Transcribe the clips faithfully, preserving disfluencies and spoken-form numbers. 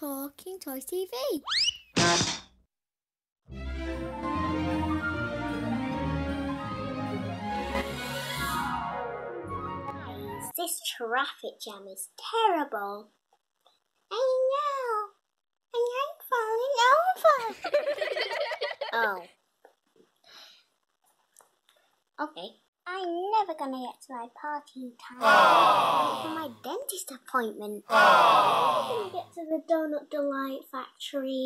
Talking Toys T V. Guys, this traffic jam is terrible. I know. And I'm falling over. Oh. Okay. I'm never gonna get to my party in time for my dentist appointment. I'm gonna get to the Donut Delight factory.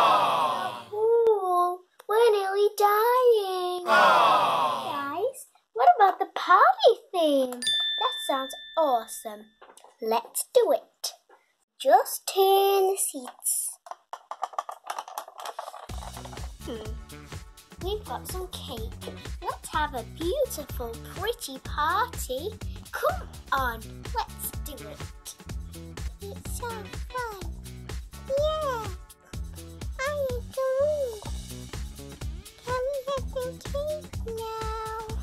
Ooh, we're nearly dying. Guys, what about the party theme? That sounds awesome. Let's do it. Just turn the seats. Hmm. We've got some cake. Let's have a beautiful, pretty party. Come on, let's do it. It's so fun. Yeah, I agree. Can we have some cake now?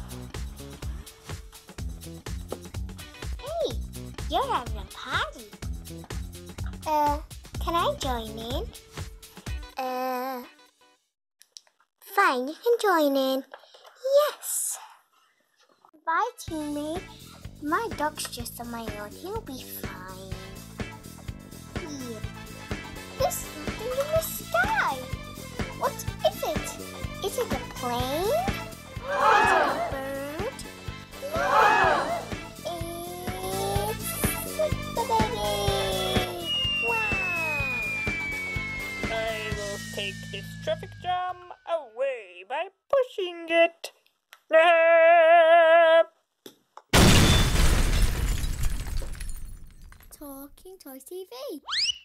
Hey, you're having a party. Uh, can I join in? Uh... Fine, you can join in. Yes. Bye, teammate. My dog's just on my own. He'll be fine. Yeah. There's something in the sky. What is it? Is it a plane? Is it a bird? No. It's the baby. Wow. I will take this traffic jam away by pushing it. Ah! Talking Toys T V.